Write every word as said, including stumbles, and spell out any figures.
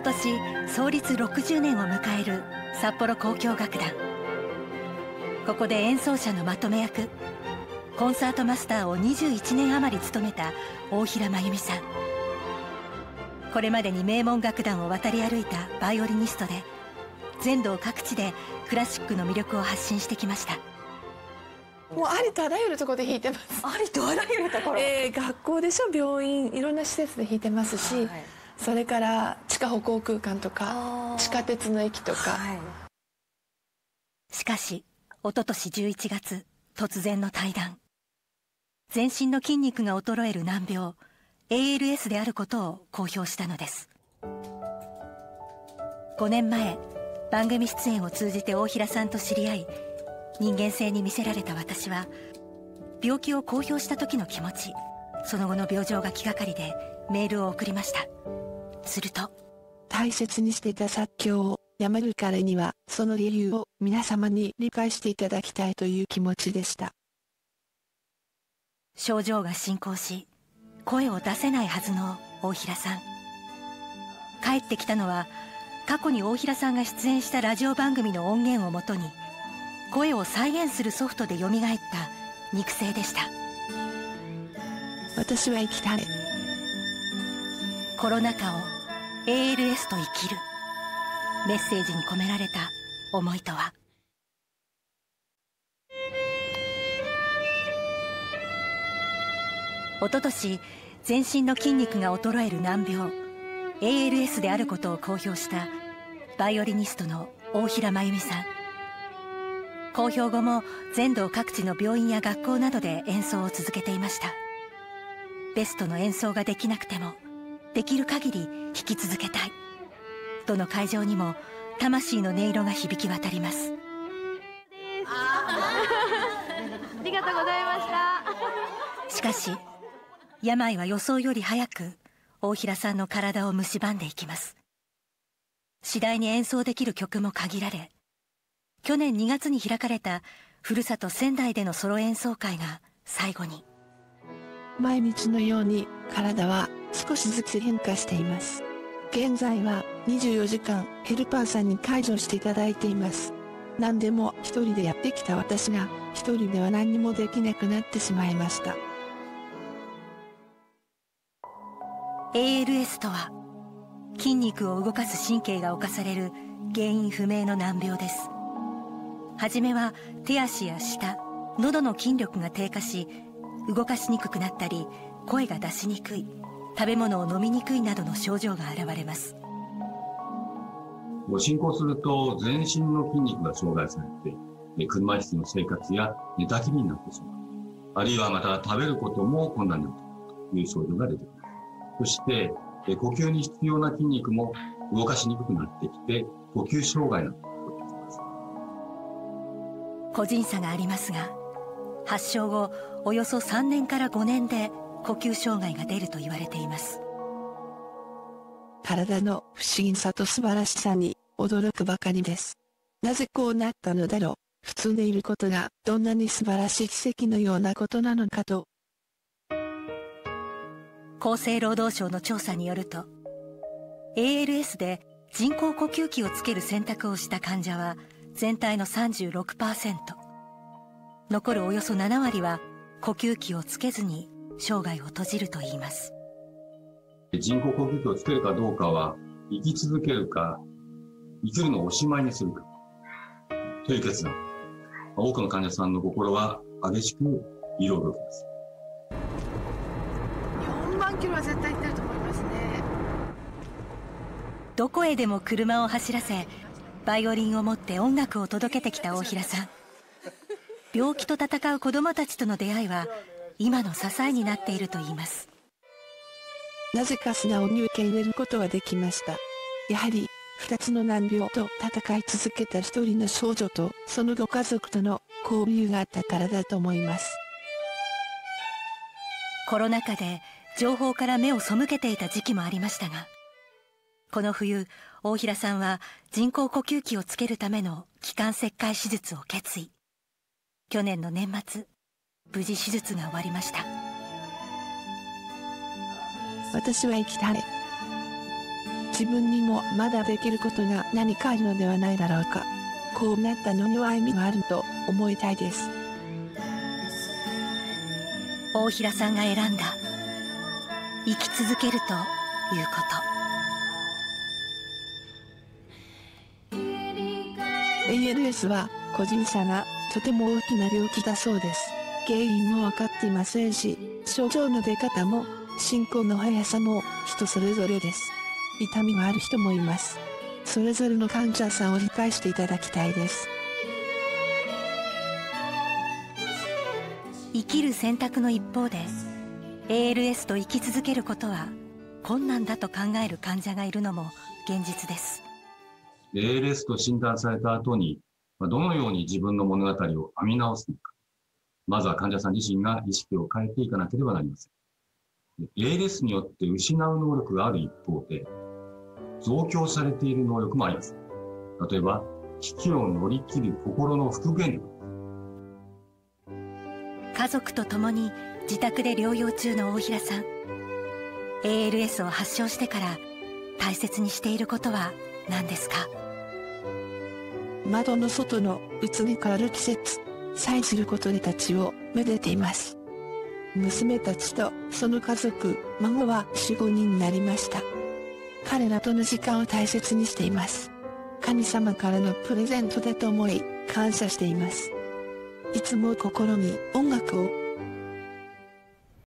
年創立ろくじゅうねんを迎える札幌交響楽団。ここで演奏者のまとめ役、コンサートマスターをにじゅういちねん余り務めた大平真由美さん。これまでに名門楽団を渡り歩いたバイオリニストで、全道各地でクラシックの魅力を発信してきました。 もうありとあらゆるところで弾いてます。 ありとあらゆるところ、 えー、学校でしょ、病院、いろんな施設で弾いてますし、はい、それから地下歩行空間とか地下鉄の駅とか、はい、 しかし一昨年じゅういちがつ、突然の退団。全身の筋肉が衰える難病 エーエルエス であることを公表したのです。ごねんまえ、番組出演を通じて大平さんと知り合い、人間性に魅せられた私は、病気を公表した時の気持ち、その後の病状が気がかりでメールを送りました。すると、 大切にしていた作業をやめる彼には、その理由を皆様に理解していただきたいという気持ちでした。 症状が進行し、声を出せないはずの大平さん。帰ってきたのは、過去に大平さんが出演したラジオ番組の音源をもとに、声を再現するソフトでよみがえった肉声でした。 私は生きたい。 コロナ禍を エーエルエス と生きる。メッセージに込められた思いとは。おととし、全身の筋肉が衰える難病 エーエルエス であることを公表したバイオリニストの大平真由美さん。公表後も全道各地の病院や学校などで演奏を続けていました。ベストの演奏ができなくても、できる限り弾き続けたい。どの会場にも魂の音色が響き渡ります。 ありがとうございました。 しかし、病は予想より早く大平さんの体を蝕んでいきます。次第に演奏できる曲も限られ、去年にがつに開かれたふるさと仙台でのソロ演奏会が最後に。 毎日のように体は少しずつ変化しています。現在はにじゅうよじかんヘルパーさんに介助していただいています。何でも一人でやってきた私が一人では何にもできなくなってしまいました。 エーエルエス とは、筋肉を動かす神経が侵される原因不明の難病です。はじめは手足や舌、喉の筋力が低下し、動かしにくくなったり、声が出しにくい、食べ物を飲みにくいなどの症状が現れます。 進行すると全身の筋肉が障害されて、車椅子の生活や寝たきりになってしまう。あるいはまた食べることも困難になるという症状が出てくる。そして、呼吸に必要な筋肉も動かしにくくなってきて、呼吸障害になってきます。 個人差がありますが、発症後およそさんねんからごねんで呼吸障害が出ると言われています。 体の不思議さと素晴らしさに驚くばかりです。なぜこうなったのだろう。普通でいることがどんなに素晴らしい奇跡のようなことなのかと。 厚生労働省の調査によると、 エーエルエス で人工呼吸器をつける選択をした患者は全体の さんじゅうろくパーセント、 残るおよそななわりは呼吸器をつけずに生涯を閉じるといいます。 人工呼吸器をつけるかどうかは、生き続けるか生きるのをおしまいにするかという決断。多くの患者さんの心は激しく揺れ動きます。 よんまんキロは絶対行ってると思いますね。 どこへでも車を走らせ、バイオリンを持って音楽を届けてきた大平さん。病気と闘う子どもたちとの出会いは今の支えになっているといいます。 なぜか素直に受け入れることができました。やはり二つの難病と戦い続けた一人の少女とそのご家族との交流があったからだと思います。 コロナ禍で情報から目を背けていた時期もありましたが、この冬大平さんは人工呼吸器をつけるための気管切開手術を決意。去年の年末、無事手術が終わりました。 私は生きたい。 自分にもまだできることが何かあるのではないだろうか。こうなったのには意味があると思いたいです。 大平さんが選んだ生き続けるということ。 エーエルエス は個人差がとても大きな病気だそうです。原因も分かっていませんし、症状の出方も進行の速さも人それぞれです。痛みがある人もいます。それぞれの患者さんを理解していただきたいです。 生きる選択の一方で エーエルエス と生き続けることは困難だと考える患者がいるのも現実です。 エーエルエス と診断された後にどのように自分の物語を編み直すのか、まずは患者さん自身が意識を変えていかなければなりません。 エーエルエス によって失う能力がある一方で増強されている能力もあります。例えば危機を乗り切る心の復元力。 家族と共に自宅で療養中の大平さん、 エーエルエス を発症してから大切にしていることは何ですか？ 窓の外の移り変わる季節、祭することでたちをめでています。娘たちとその家族、孫は よん、ごにんになりました。彼らとの時間を大切にしています。神様からのプレゼントだと思い感謝しています。いつも心に音楽を